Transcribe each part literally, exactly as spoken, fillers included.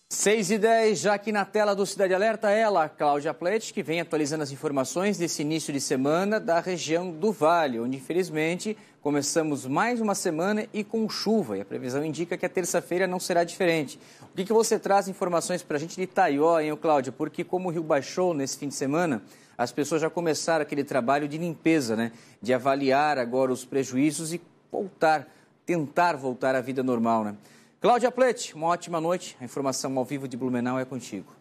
seis e dez, já aqui na tela do Cidade Alerta, ela, Cláudia Plete, que vem atualizando as informações desse início de semana da região do Vale, onde, infelizmente, começamos mais uma semana e com chuva. E a previsão indica que a terça-feira não será diferente. O que, que você traz informações para a gente de Itaió, hein, Cláudia? Porque como o rio baixou nesse fim de semana, as pessoas já começaram aquele trabalho de limpeza, né? De avaliar agora os prejuízos e voltar, tentar voltar à vida normal, né? Cláudia Plete, uma ótima noite. A informação ao vivo de Blumenau é contigo.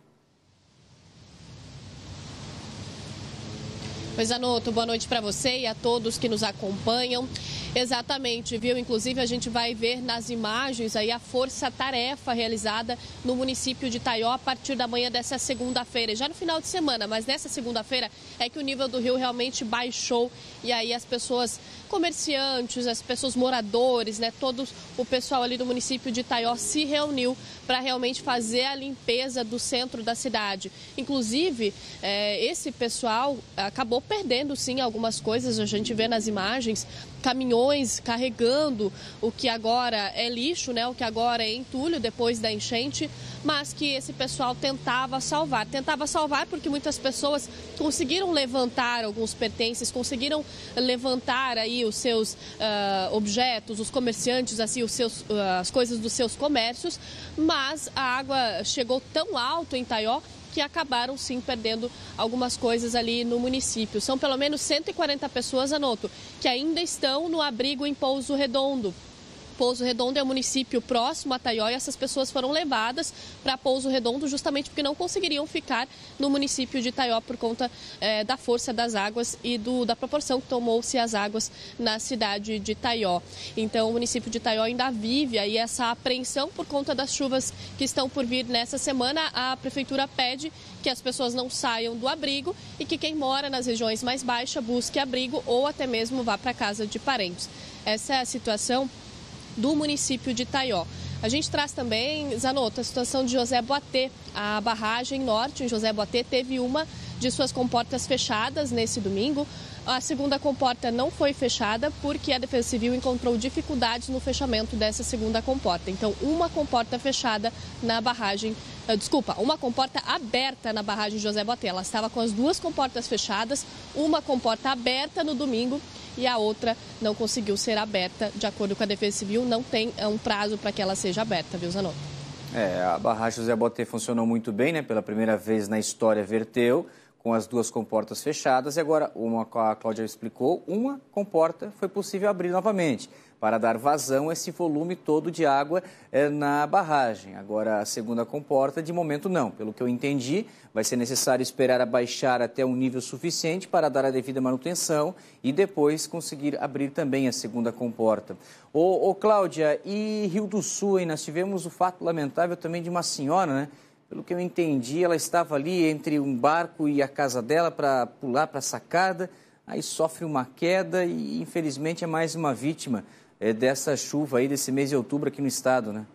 Oi, Zanotto, boa noite para você e a todos que nos acompanham. Exatamente, viu? Inclusive, a gente vai ver nas imagens aí a força-tarefa realizada no município de Itaió a partir da manhã dessa segunda-feira. Já no final de semana, mas nessa segunda-feira é que o nível do rio realmente baixou e aí as pessoas, comerciantes, as pessoas moradores, né? Todo o pessoal ali do município de Itaió se reuniu para realmente fazer a limpeza do centro da cidade. Inclusive, é, esse pessoal acabou perdendo, sim, algumas coisas. A gente vê nas imagens caminhões carregando o que agora é lixo, né? O que agora é entulho depois da enchente, mas que esse pessoal tentava salvar. Tentava salvar porque muitas pessoas conseguiram levantar alguns pertences, conseguiram levantar aí os seus uh, objetos, os comerciantes, assim, os seus, uh, as coisas dos seus comércios, mas a água chegou tão alto em Itaió que acabaram, sim, perdendo algumas coisas ali no município. São pelo menos cento e quarenta pessoas, Zanotto, que ainda estão no abrigo em Pouso Redondo. Pouso Redondo é um município próximo a Itaió e essas pessoas foram levadas para Pouso Redondo justamente porque não conseguiriam ficar no município de Itaió por conta eh, da força das águas e do, da proporção que tomou-se as águas na cidade de Itaió. Então, o município de Itaió ainda vive aí essa apreensão por conta das chuvas que estão por vir nessa semana. A prefeitura pede que as pessoas não saiam do abrigo e que quem mora nas regiões mais baixas busque abrigo ou até mesmo vá para casa de parentes. Essa é a situação do município de Itaió. A gente traz também, Zanotto, a situação de José Boatê. A barragem norte em José Boatê teve uma de suas comportas fechadas nesse domingo. A segunda comporta não foi fechada porque a Defesa Civil encontrou dificuldades no fechamento dessa segunda comporta. Então, uma comporta fechada na barragem, uh, desculpa, uma comporta aberta na barragem José Boatê. Ela estava com as duas comportas fechadas, uma comporta aberta no domingo e a outra não conseguiu ser aberta. De acordo com a Defesa Civil, não tem um prazo para que ela seja aberta, viu, Zanotto? É, a barragem José Boatê funcionou muito bem, né? Pela primeira vez na história verteu, com as duas comportas fechadas, e agora, uma a Cláudia explicou, uma comporta foi possível abrir novamente, para dar vazão a esse volume todo de água é, na barragem. Agora, a segunda comporta, de momento, não. Pelo que eu entendi, vai ser necessário esperar abaixar até um nível suficiente para dar a devida manutenção e depois conseguir abrir também a segunda comporta. Ô, ô Cláudia, e Rio do Sul, hein? Nós tivemos o fato lamentável também de uma senhora, né? Pelo que eu entendi, ela estava ali entre um barco e a casa dela para pular para a sacada, aí sofre uma queda e, infelizmente, é mais uma vítima é, dessa chuva aí desse mês de outubro aqui no estado, né?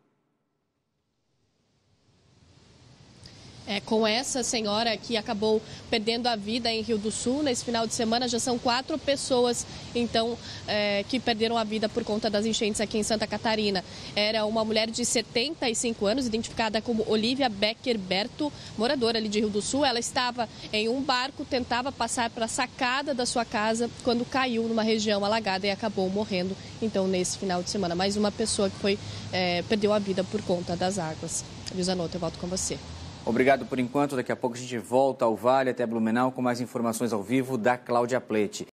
É, com essa senhora que acabou perdendo a vida em Rio do Sul, nesse final de semana já são quatro pessoas, então, é, que perderam a vida por conta das enchentes aqui em Santa Catarina. Era uma mulher de setenta e cinco anos, identificada como Olivia Becker Berto, moradora ali de Rio do Sul. Ela estava em um barco, tentava passar para a sacada da sua casa quando caiu numa região alagada e acabou morrendo, então, nesse final de semana. Mais uma pessoa que foi, é, perdeu a vida por conta das águas. Zanotto, eu volto com você. Obrigado por enquanto. Daqui a pouco a gente volta ao Vale até Blumenau com mais informações ao vivo da Cláudia Plete.